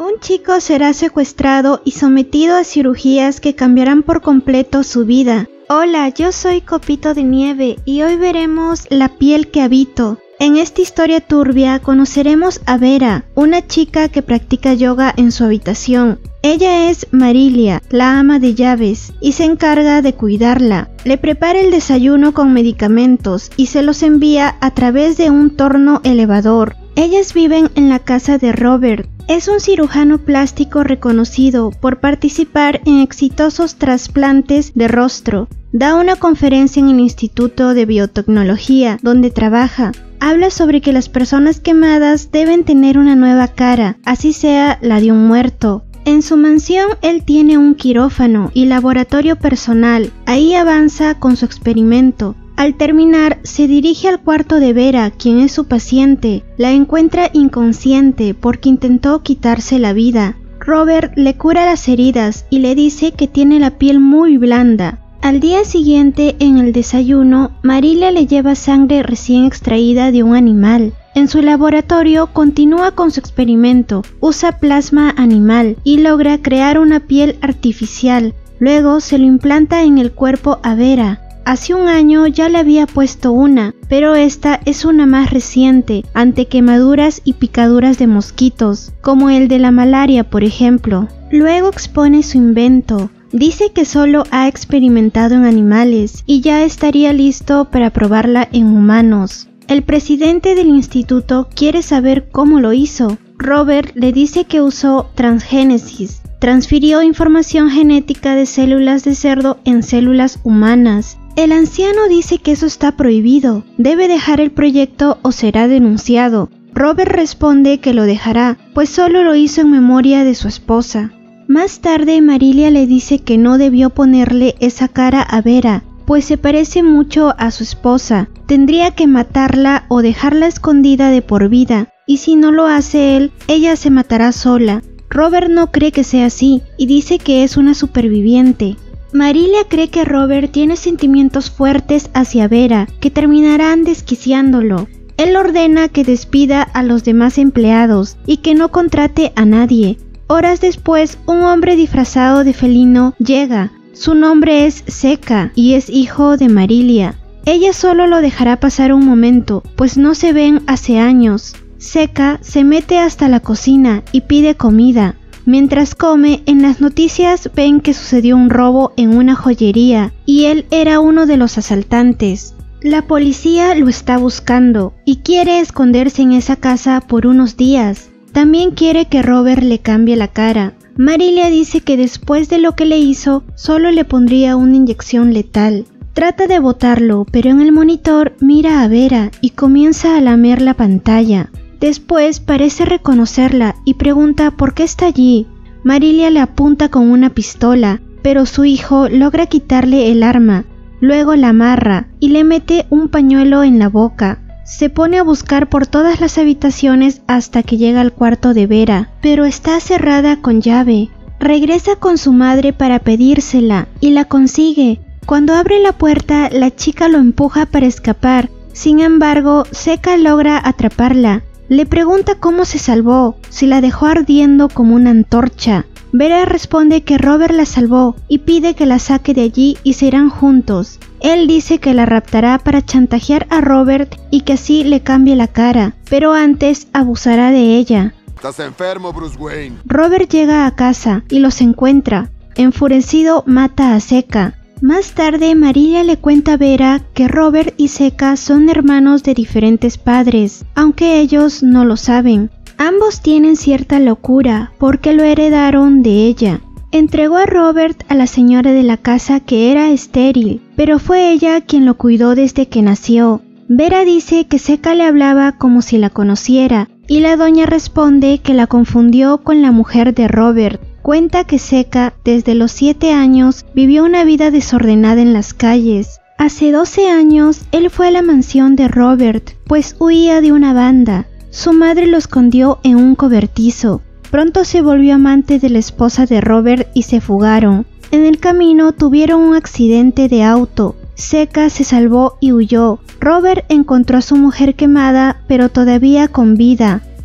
Un chico será secuestrado y sometido a cirugías que cambiarán por completo su vida. Hola, yo soy Copito de Nieve y hoy veremos La piel que habito. En esta historia turbia conoceremos a Vera, una chica que practica yoga en su habitación. Ella es Marilia, la ama de llaves, y se encarga de cuidarla. Le prepara el desayuno con medicamentos y se los envía a través de un torno elevador. Ellas viven en la casa de Robert. Es un cirujano plástico reconocido por participar en exitosos trasplantes de rostro. Da una conferencia en el Instituto de Biotecnología, donde trabaja. Habla sobre que las personas quemadas deben tener una nueva cara, así sea la de un muerto. En su mansión él tiene un quirófano y laboratorio personal. Ahí avanza con su experimento. Al terminar, se dirige al cuarto de Vera, quien es su paciente. La encuentra inconsciente porque intentó quitarse la vida. Robert le cura las heridas y le dice que tiene la piel muy blanda. Al día siguiente, en el desayuno, Marilia le lleva sangre recién extraída de un animal. En su laboratorio continúa con su experimento, usa plasma animal y logra crear una piel artificial. Luego se lo implanta en el cuerpo a Vera. Hace un año ya le había puesto una, pero esta es una más reciente, ante quemaduras y picaduras de mosquitos, como el de la malaria, por ejemplo. Luego expone su invento. Dice que solo ha experimentado en animales y ya estaría listo para probarla en humanos. El presidente del instituto quiere saber cómo lo hizo. Robert le dice que usó transgénesis. Transfirió información genética de células de cerdo en células humanas. El anciano dice que eso está prohibido. Debe dejar el proyecto o será denunciado. Robert responde que lo dejará, pues solo lo hizo en memoria de su esposa. Más tarde, Marilia le dice que no debió ponerle esa cara a Vera, pues se parece mucho a su esposa. Tendría que matarla o dejarla escondida de por vida, y si no lo hace él, ella se matará sola. Robert no cree que sea así, y dice que es una superviviente. Marilia cree que Robert tiene sentimientos fuertes hacia Vera, que terminarán desquiciándolo. Él ordena que despida a los demás empleados y que no contrate a nadie. Horas después, un hombre disfrazado de felino llega. Su nombre es Seca y es hijo de Marilia. Ella solo lo dejará pasar un momento, pues no se ven hace años. Seca se mete hasta la cocina y pide comida. Mientras come, en las noticias ven que sucedió un robo en una joyería y él era uno de los asaltantes. La policía lo está buscando y quiere esconderse en esa casa por unos días. También quiere que Robert le cambie la cara. Marilia dice que después de lo que le hizo, solo le pondría una inyección letal. Trata de botarlo, pero en el monitor mira a Vera y comienza a lamer la pantalla. Después parece reconocerla y pregunta por qué está allí. Marilia le apunta con una pistola, pero su hijo logra quitarle el arma. Luego la amarra y le mete un pañuelo en la boca. Se pone a buscar por todas las habitaciones hasta que llega al cuarto de Vera, pero está cerrada con llave. Regresa con su madre para pedírsela y la consigue. Cuando abre la puerta, la chica lo empuja para escapar. Sin embargo, Seca logra atraparla. Le pregunta cómo se salvó, si la dejó ardiendo como una antorcha. Vera responde que Robert la salvó y pide que la saque de allí y se irán juntos. Él dice que la raptará para chantajear a Robert y que así le cambie la cara, pero antes abusará de ella. Estás enfermo, Bruce Wayne. Robert llega a casa y los encuentra. Enfurecido, mata a Seca. Más tarde, Marilia le cuenta a Vera que Robert y Seca son hermanos de diferentes padres, aunque ellos no lo saben. Ambos tienen cierta locura porque lo heredaron de ella. Entregó a Robert a la señora de la casa que era estéril, pero fue ella quien lo cuidó desde que nació. Vera dice que Seca le hablaba como si la conociera, y la doña responde que la confundió con la mujer de Robert. Cuenta que Seca, desde los 7 años, vivió una vida desordenada en las calles. Hace 12 años, él fue a la mansión de Robert, pues huía de una banda. Su madre lo escondió en un cobertizo. Pronto se volvió amante de la esposa de Robert y se fugaron. En el camino tuvieron un accidente de auto. Seca se salvó y huyó. Robert encontró a su mujer quemada, pero todavía con vida.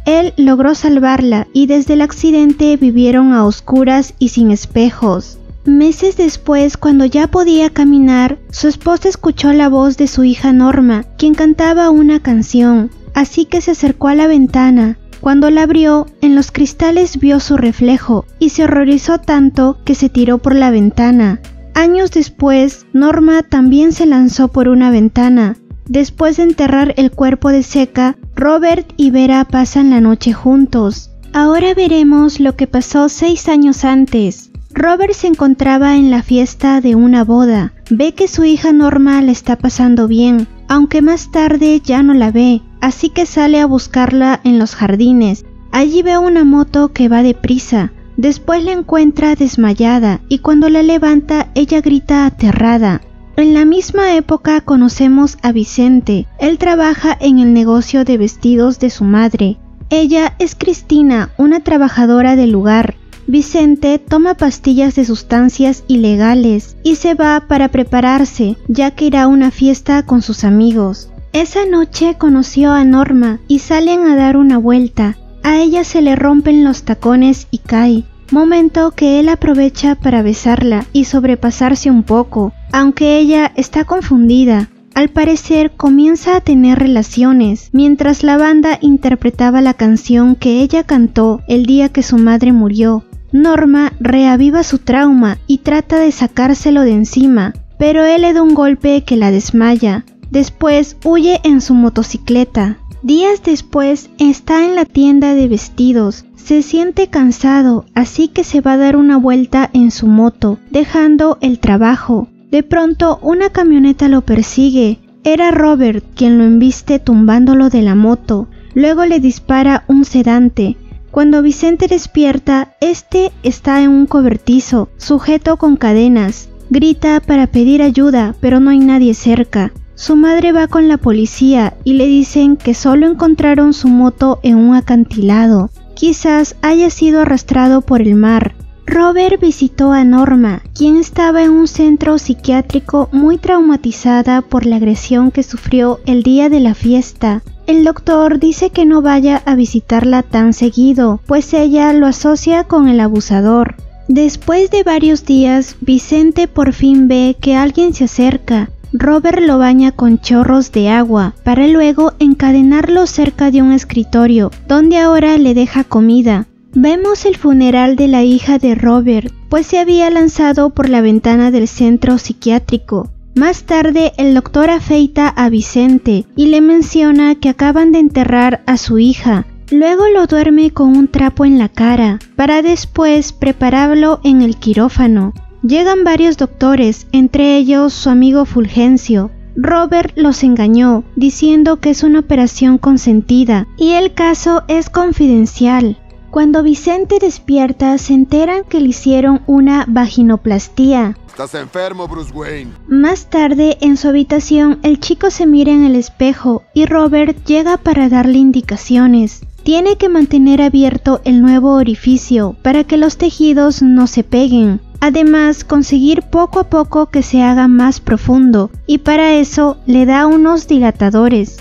Él logró salvarla y desde el accidente vivieron a oscuras y sin espejos. Meses después, cuando ya podía caminar, su esposa escuchó la voz de su hija Norma, quien cantaba una canción, así que se acercó a la ventana. Cuando la abrió, en los cristales vio su reflejo y se horrorizó tanto que se tiró por la ventana. Años después, Norma también se lanzó por una ventana. Después de enterrar el cuerpo de Zeca, Robert y Vera pasan la noche juntos. Ahora veremos lo que pasó 6 años antes. Robert se encontraba en la fiesta de una boda. Ve que su hija Norma la está pasando bien, aunque más tarde ya no la ve, así que sale a buscarla en los jardines. Allí ve una moto que va deprisa. Después la encuentra desmayada y cuando la levanta ella grita aterrada. En la misma época conocemos a Vicente. Él trabaja en el negocio de vestidos de su madre. Ella es Cristina, una trabajadora del lugar. Vicente toma pastillas de sustancias ilegales y se va para prepararse, ya que irá a una fiesta con sus amigos. Esa noche conoció a Norma y salen a dar una vuelta. A ella se le rompen los tacones y cae, momento que él aprovecha para besarla y sobrepasarse un poco, aunque ella está confundida. Al parecer comienza a tener relaciones, mientras la banda interpretaba la canción que ella cantó el día que su madre murió. Norma reaviva su trauma y trata de sacárselo de encima, pero él le da un golpe que la desmaya. Después huye en su motocicleta. Días después está en la tienda de vestidos. Se siente cansado, así que se va a dar una vuelta en su moto, dejando el trabajo. De pronto una camioneta lo persigue. Era Robert quien lo embiste tumbándolo de la moto. Luego le dispara un sedante. Cuando Vicente despierta, este está en un cobertizo, sujeto con cadenas. Grita para pedir ayuda, pero no hay nadie cerca. Su madre va con la policía y le dicen que solo encontraron su moto en un acantilado. Quizás haya sido arrastrado por el mar. Robert visitó a Norma, quien estaba en un centro psiquiátrico muy traumatizada por la agresión que sufrió el día de la fiesta. El doctor dice que no vaya a visitarla tan seguido, pues ella lo asocia con el abusador. Después de varios días, Vicente por fin ve que alguien se acerca. Robert lo baña con chorros de agua, para luego encadenarlo cerca de un escritorio, donde ahora le deja comida. Vemos el funeral de la hija de Robert, pues se había lanzado por la ventana del centro psiquiátrico. Más tarde el doctor afeita a Vicente y le menciona que acaban de enterrar a su hija. Luego lo duerme con un trapo en la cara, para después prepararlo en el quirófano. Llegan varios doctores, entre ellos su amigo Fulgencio. Robert los engañó, diciendo que es una operación consentida y el caso es confidencial. Cuando Vicente despierta, se enteran que le hicieron una vaginoplastía. Estás enfermo, Bruce Wayne. Más tarde, en su habitación, el chico se mira en el espejo y Robert llega para darle indicaciones. Tiene que mantener abierto el nuevo orificio para que los tejidos no se peguen. Además, conseguir poco a poco que se haga más profundo, y para eso le da unos dilatadores.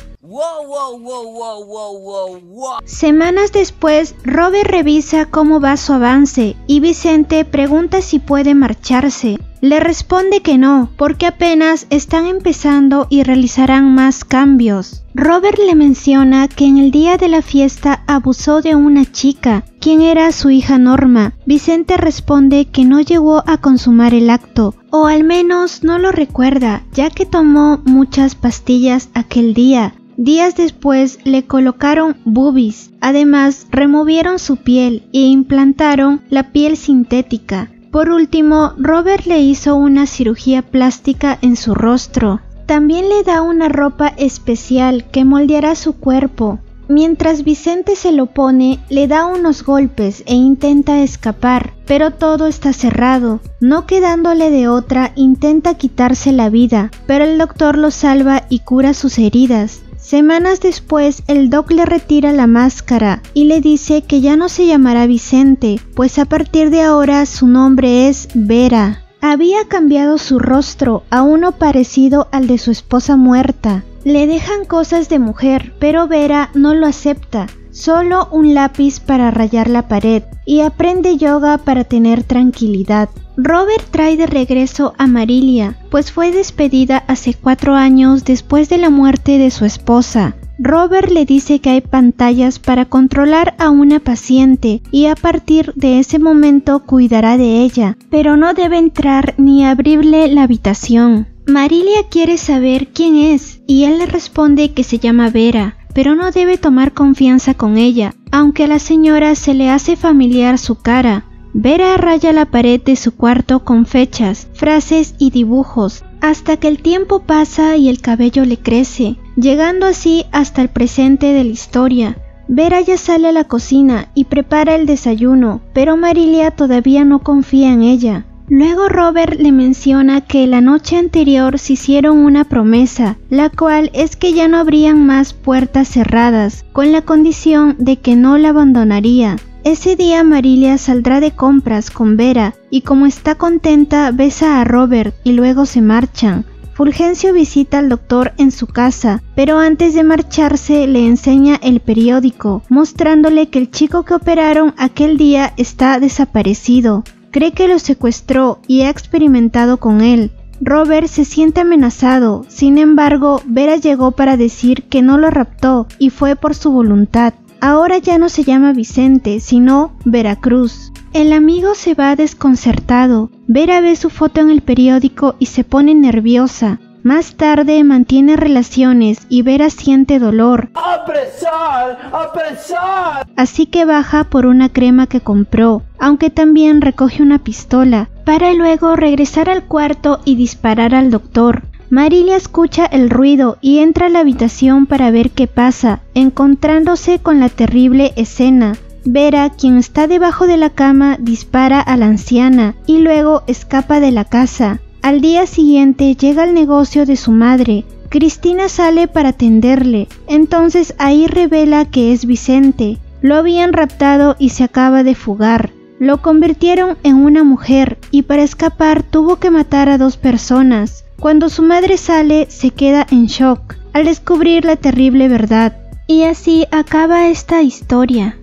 Semanas después, Robert revisa cómo va su avance y Vicente pregunta si puede marcharse. Le responde que no, porque apenas están empezando y realizarán más cambios. Robert le menciona que en el día de la fiesta abusó de una chica, quien era su hija Norma. Vicente responde que no llegó a consumar el acto, o al menos no lo recuerda, ya que tomó muchas pastillas aquel día. Días después le colocaron boobies, además removieron su piel e implantaron la piel sintética. Por último, Robert le hizo una cirugía plástica en su rostro. También le da una ropa especial que moldeará su cuerpo. Mientras Vicente se lo pone, le da unos golpes e intenta escapar, pero todo está cerrado. No quedándole de otra, intenta quitarse la vida, pero el doctor lo salva y cura sus heridas. Semanas después, el doc le retira la máscara y le dice que ya no se llamará Vicente, pues a partir de ahora su nombre es Vera. Había cambiado su rostro a uno parecido al de su esposa muerta. Le dejan cosas de mujer, pero Vera no lo acepta. solo un lápiz para rayar la pared y aprende yoga para tener tranquilidad. Robert trae de regreso a Marilia, pues fue despedida hace 4 años después de la muerte de su esposa. Robert le dice que hay pantallas para controlar a una paciente y a partir de ese momento cuidará de ella, pero no debe entrar ni abrirle la habitación. Marilia quiere saber quién es y él le responde que se llama Vera, pero no debe tomar confianza con ella, aunque a la señora se le hace familiar su cara. Vera raya la pared de su cuarto con fechas, frases y dibujos, hasta que el tiempo pasa y el cabello le crece, llegando así hasta el presente de la historia. Vera ya sale a la cocina y prepara el desayuno, pero Marilia todavía no confía en ella. Luego Robert le menciona que la noche anterior se hicieron una promesa, la cual es que ya no habrían más puertas cerradas, con la condición de que no la abandonaría. Ese día Marilia saldrá de compras con Vera y como está contenta besa a Robert y luego se marchan. Fulgencio visita al doctor en su casa, pero antes de marcharse le enseña el periódico, mostrándole que el chico que operaron aquel día está desaparecido. Cree que lo secuestró y ha experimentado con él. Robert se siente amenazado, sin embargo, Vera llegó para decir que no lo raptó y fue por su voluntad. Ahora ya no se llama Vicente, sino Veracruz. El amigo se va desconcertado. Vera ve su foto en el periódico y se pone nerviosa. Más tarde mantiene relaciones y Vera siente dolor. ¡Opresor! ¡Opresor! Así que baja por una crema que compró, aunque también recoge una pistola, para luego regresar al cuarto y disparar al doctor. Marilia escucha el ruido y entra a la habitación para ver qué pasa, encontrándose con la terrible escena. Vera, quien está debajo de la cama, dispara a la anciana y luego escapa de la casa. Al día siguiente llega al negocio de su madre. Cristina sale para atenderle, entonces ahí revela que es Vicente. Lo habían raptado y se acaba de fugar. Lo convirtieron en una mujer y para escapar tuvo que matar a 2 personas. Cuando su madre sale, se queda en shock al descubrir la terrible verdad. Y así acaba esta historia.